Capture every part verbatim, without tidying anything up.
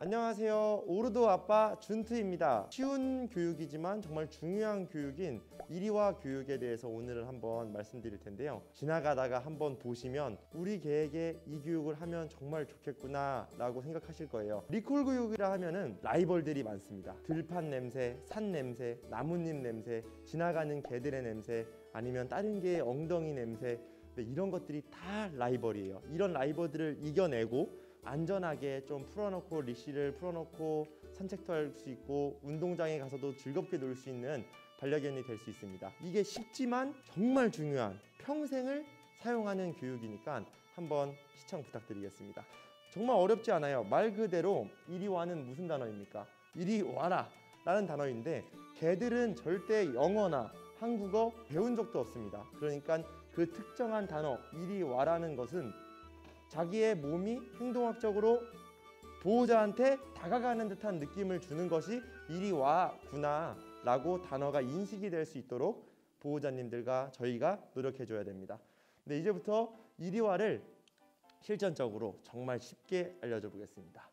안녕하세요. 오르도 아빠 준트입니다. 쉬운 교육이지만 정말 중요한 교육인 이리와 교육에 대해서 오늘은 한번 말씀드릴 텐데요. 지나가다가 한번 보시면 우리 개에게 이 교육을 하면 정말 좋겠구나 라고 생각하실 거예요. 리콜 교육이라 하면은 라이벌들이 많습니다. 들판 냄새, 산 냄새, 나뭇잎 냄새, 지나가는 개들의 냄새, 아니면 다른 개의 엉덩이 냄새, 네, 이런 것들이 다 라이벌이에요. 이런 라이벌들을 이겨내고 안전하게 좀 풀어놓고 리시를 풀어놓고 산책도 할 수 있고 운동장에 가서도 즐겁게 놀 수 있는 반려견이 될 수 있습니다. 이게 쉽지만 정말 중요한 평생을 사용하는 교육이니까 한번 시청 부탁드리겠습니다. 정말 어렵지 않아요. 말 그대로 이리 와는 무슨 단어입니까? 이리 와라 라는 단어인데 개들은 절대 영어나 한국어 배운 적도 없습니다. 그러니까 그 특정한 단어 이리 와라는 것은 자기의 몸이 행동학적으로 보호자한테 다가가는 듯한 느낌을 주는 것이 이리 와구나 라고 단어가 인식이 될 수 있도록 보호자님들과 저희가 노력해 줘야 됩니다. 근데 이제부터 이리 와를 실전적으로 정말 쉽게 알려줘 보겠습니다.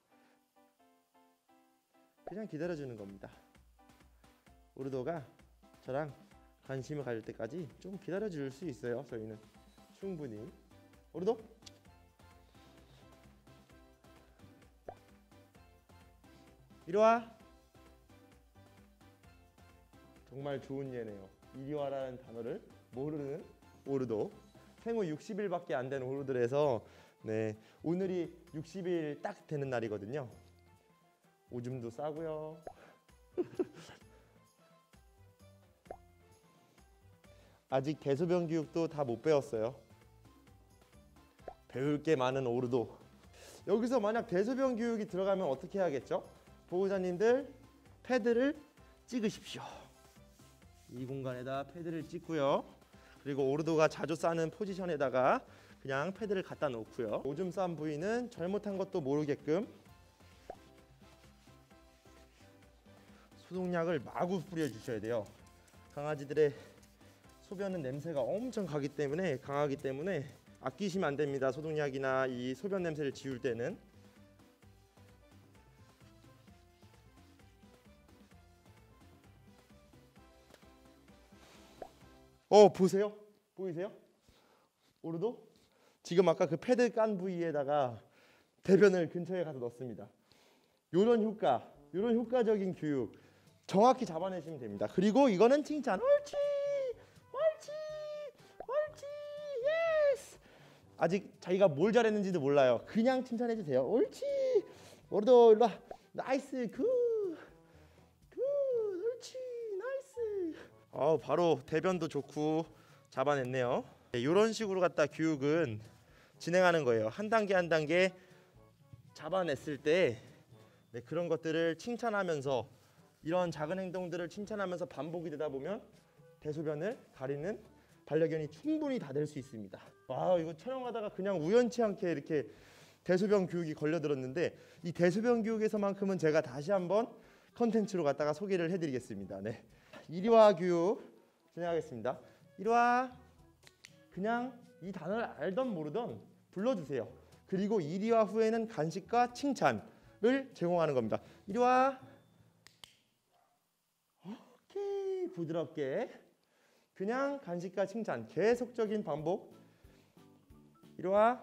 그냥 기다려 주는 겁니다. 오르도가 저랑 관심을 가질 때까지 좀 기다려 줄 수 있어요. 저희는 충분히. 오르도 이리 와. 정말 좋은 예네요. 이리 와라는 단어를 모르는 오르도. 생후 육십 일밖에 안 된 오르들에서 네, 오늘이 육십 일 딱 되는 날이거든요. 오줌도 싸고요. 아직 대소변 교육도 다 못 배웠어요. 배울 게 많은 오르도. 여기서 만약 대소변 교육이 들어가면 어떻게 해야겠죠? 보호자님들 패드를 찍으십시오. 이 공간에다 패드를 찍고요. 그리고 오르도가 자주 싸는 포지션에다가 그냥 패드를 갖다 놓고요. 오줌 싼 부위는 잘못한 것도 모르게끔 소독약을 마구 뿌려주셔야 돼요. 강아지들의 소변은 냄새가 엄청 가기 때문에 강하기 때문에 아끼시면 안 됩니다. 소독약이나 이 소변 냄새를 지울 때는. 어 보세요. 보이세요? 오르도 지금 아까 그 패드 깐 부위에다가 대변을 근처에 가서 넣습니다. 요런 효과, 요런 효과적인 교육 정확히 잡아내시면 됩니다. 그리고 이거는 칭찬. 옳지, 옳지, 옳지, 예스. 아직 자기가 뭘 잘했는지도 몰라요. 그냥 칭찬해 주세요. 옳지, 오르도 일로 와. 나이스, 굿, 굿, 옳지, 나이스. 어, 바로 대변도 좋고 잡아냈네요. 네, 이런 식으로 갖다 교육은 진행하는 거예요. 한 단계 한 단계 잡아냈을 때 네, 그런 것들을 칭찬하면서 이런 작은 행동들을 칭찬하면서 반복이 되다 보면 대소변을 가리는 반려견이 충분히 다 될 수 있습니다. 와, 이거 촬영하다가 그냥 우연치 않게 이렇게 대소변 교육이 걸려들었는데 이 대소변 교육에서만큼은 제가 다시 한번 컨텐츠로 갖다가 소개를 해드리겠습니다. 네. 이리와 교육 진행하겠습니다. 이리와 그냥 이 단어를 알던 모르던 불러주세요. 그리고 이리와 후에는 간식과 칭찬을 제공하는 겁니다. 이리와. 오케이, 부드럽게 그냥 간식과 칭찬 계속적인 반복. 이리와.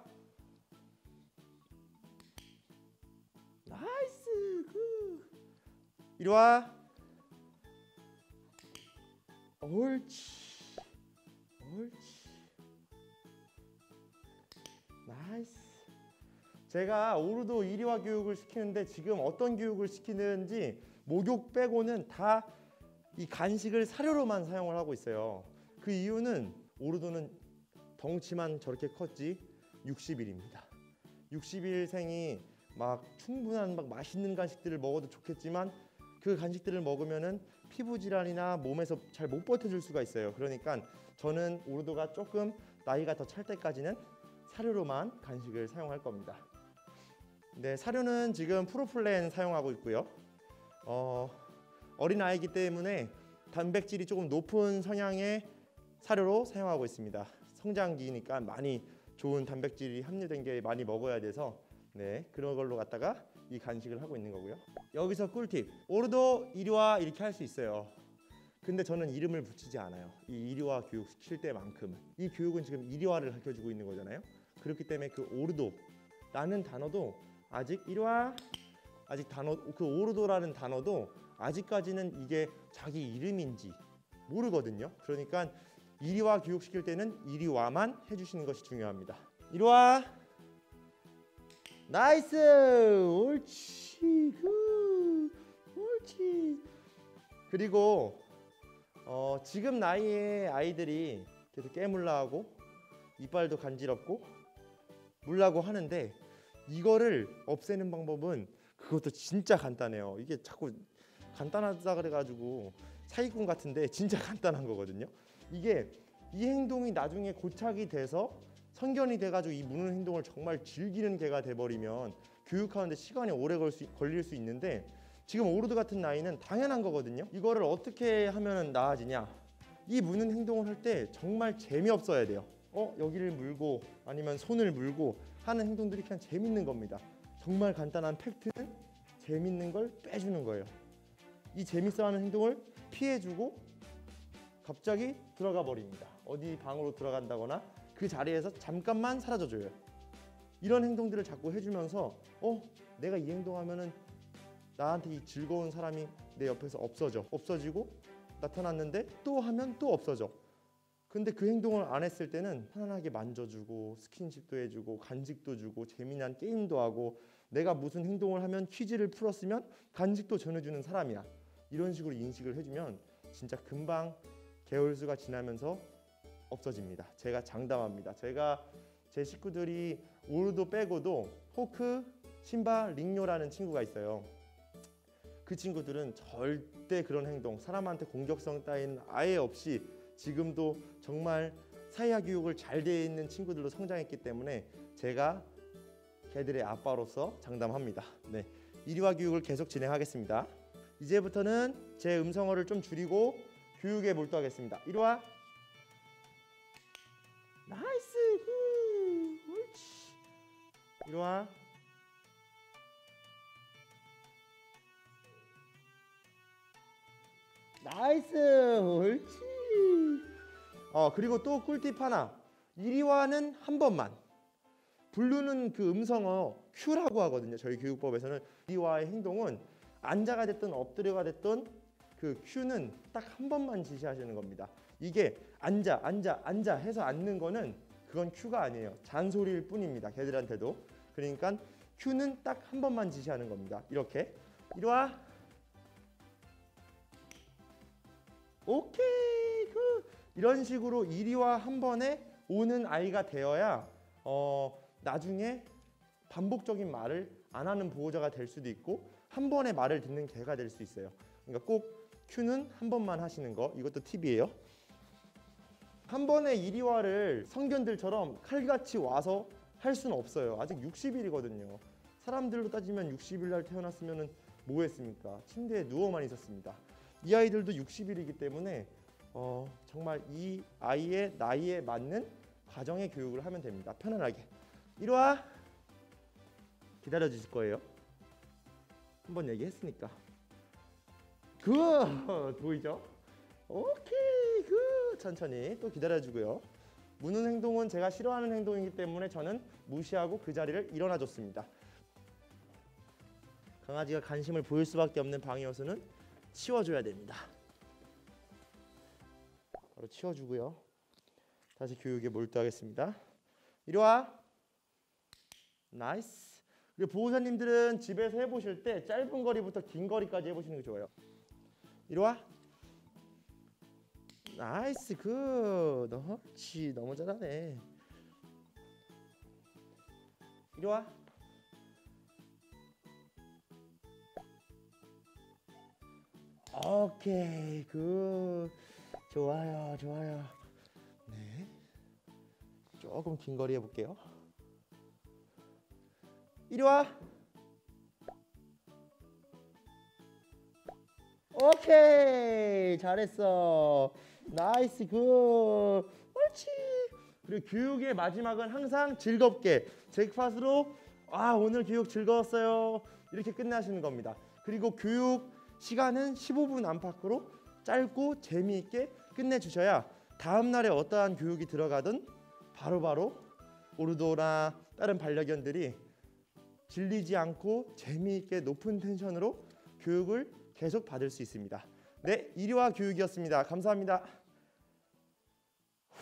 나이스, 굿. 이리와. 옳지, 옳지, 나이스. 제가 오르도 이리와 교육을 시키는데 지금 어떤 교육을 시키는지 목욕 빼고는 다 이 간식을 사료로만 사용을 하고 있어요. 그 이유는 오르도는 덩치만 저렇게 컸지 육십 일입니다. 육십 일생이 막 충분한 막 맛있는 간식들을 먹어도 좋겠지만 그 간식들을 먹으면은 피부 질환이나 몸에서 잘 못 버텨줄 수가 있어요. 그러니까 저는 오르도가 조금 나이가 더 찰 때까지는 사료로만 간식을 사용할 겁니다. 네, 사료는 지금 프로플랜 사용하고 있고요. 어, 어린 아이기 때문에 단백질이 조금 높은 성향의 사료로 사용하고 있습니다. 성장기니까 많이 좋은 단백질이 함유된 게 많이 먹어야 돼서 네, 그런 걸로 갖다가 이 간식을 하고 있는 거고요. 여기서 꿀팁. 오르도 이리와 이렇게 할 수 있어요. 근데 저는 이름을 붙이지 않아요. 이 이리와 교육 시킬 때만큼은. 이 교육은 지금 이리와를 가르쳐주고 있는 거잖아요. 그렇기 때문에 그 오르도라는 단어도 아직 이리와 아직 단어 그 오르도라는 단어도 아직까지는 이게 자기 이름인지 모르거든요. 그러니까 이리와 교육시킬 때는 이리와만 해주시는 것이 중요합니다. 이리와. 나이스. 옳지. 굿. 옳지. 그리고 어, 지금 나이의 아이들이 계속 깨물라하고 이빨도 간지럽고 물라고 하는데 이거를 없애는 방법은 그것도 진짜 간단해요. 이게 자꾸 간단하다 그래가지고 사기꾼 같은데 진짜 간단한 거거든요. 이게 이 행동이 나중에 고착이 돼서 성견이 돼가지고 이 무는 행동을 정말 즐기는 개가 돼버리면 교육하는데 시간이 오래 걸 수, 걸릴 수 있는데 지금 오르드 같은 나이는 당연한 거거든요. 이거를 어떻게 하면 나아지냐. 이 무는 행동을 할 때 정말 재미없어야 돼요. 어 여기를 물고 아니면 손을 물고 하는 행동들이 그냥 재밌는 겁니다. 정말 간단한 팩트는 재밌는 걸 빼주는 거예요. 이 재밌어하는 행동을 피해주고 갑자기 들어가 버립니다. 어디 방으로 들어간다거나 그 자리에서 잠깐만 사라져줘요. 이런 행동들을 자꾸 해주면서 어 내가 이 행동하면은 나한테 이 즐거운 사람이 내 옆에서 없어져 없어지고 나타났는데 또 하면 또 없어져. 근데 그 행동을 안 했을 때는 편안하게 만져주고 스킨십도 해주고 간직도 주고 재미난 게임도 하고 내가 무슨 행동을 하면 퀴즈를 풀었으면 간직도 전해주는 사람이야. 이런 식으로 인식을 해주면 진짜 금방 개월수가 지나면서 없어집니다. 제가 장담합니다. 제가 제 식구들이 오르도 빼고도 호크, 신바, 링요라는 친구가 있어요. 그 친구들은 절대 그런 행동, 사람한테 공격성 따윈 아예 없이 지금도 정말 사회화 교육을 잘 돼 있는 친구들로 성장했기 때문에 제가 걔들의 아빠로서 장담합니다. 네, 이리와 교육을 계속 진행하겠습니다. 이제부터는 제 음성어를 좀 줄이고 교육에 몰두하겠습니다. 이리와. 나이스. 굿. 옳지. 이리와. 나이스. 옳지. 어 그리고 또 꿀팁 하나. 이리와는 한 번만. 부르는 그 음성어 큐라고 하거든요. 저희 교육법에서는 이리와의 행동은 앉아가 됐든 엎드려가 됐든 그 큐는 딱 한 번만 지시하시는 겁니다. 이게 앉아 앉아 앉아 해서 앉는 거는 그건 큐가 아니에요. 잔소리일 뿐입니다. 걔들한테도. 그러니까 큐는 딱 한 번만 지시하는 겁니다. 이렇게. 이리와. 오케이 굿. 이런 식으로 이리와 한 번에 오는 아이가 되어야 어, 나중에 반복적인 말을 안 하는 보호자가 될 수도 있고 한 번에 말을 듣는 개가 될 수 있어요. 그러니까 꼭 큐는 한 번만 하시는 거. 이것도 팁이에요. 한 번에 이리와를 성견들처럼 칼같이 와서 할 수는 없어요. 아직 육십 일이거든요. 사람들로 따지면 육십 일 날 태어났으면 뭐 했습니까? 침대에 누워만 있었습니다. 이 아이들도 육십 일이기 때문에 어, 정말 이 아이의 나이에 맞는 가정의 교육을 하면 됩니다. 편안하게. 이리와. 기다려 주실 거예요. 한번 얘기했으니까. 굿. 보이죠? 오케이 굿. 천천히 또 기다려 주고요. 무는 행동은 제가 싫어하는 행동이기 때문에 저는 무시하고 그 자리를 일어나 줬습니다. 강아지가 관심을 보일 수밖에 없는 방해요소는 치워줘야 됩니다. 바로 치워주고요. 다시 교육에 몰두하겠습니다. 이리와. 나이스. 그리고 보호자님들은 집에서 해보실 때 짧은 거리부터 긴 거리까지 해보시는 게 좋아요. 이리와. 나이스 굿. 옳지. 너무 잘하네. 이리와. 오케이 굿. 좋아요 좋아요. 네, 조금 긴 거리 해볼게요. 이리와. 오케이 잘했어. 나이스 굿. 옳지. 그리고 교육의 마지막은 항상 즐겁게 잭팟으로 아 오늘 교육 즐거웠어요 이렇게 끝나시는 겁니다. 그리고 교육 시간은 십오 분 안팎으로 짧고 재미있게 끝내주셔야 다음 날에 어떠한 교육이 들어가든 바로바로 오르도나 다른 반려견들이 질리지 않고 재미있게 높은 텐션으로 교육을 계속 받을 수 있습니다. 네, 이리와 교육이었습니다. 감사합니다.